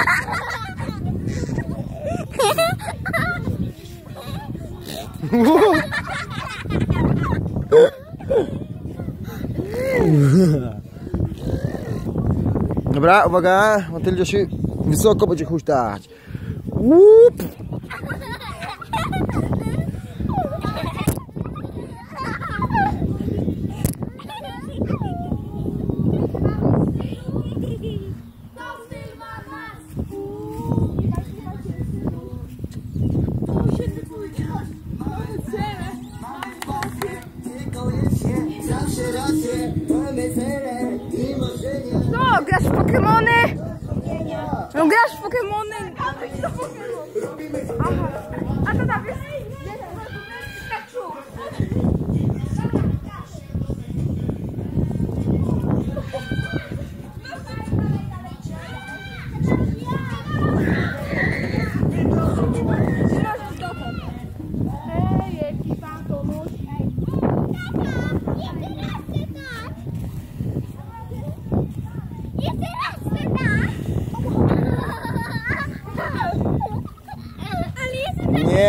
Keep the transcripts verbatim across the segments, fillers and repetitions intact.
Dobra, uwaga, Matyldzia się wysoko będzie huśtać. Łup! No, grasz w Pokemony? No, grasz w Pokemony? Aha. A to tam jest...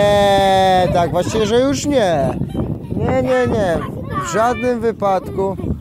Nie, tak właściwie, że już nie. Nie, nie, nie. W żadnym wypadku.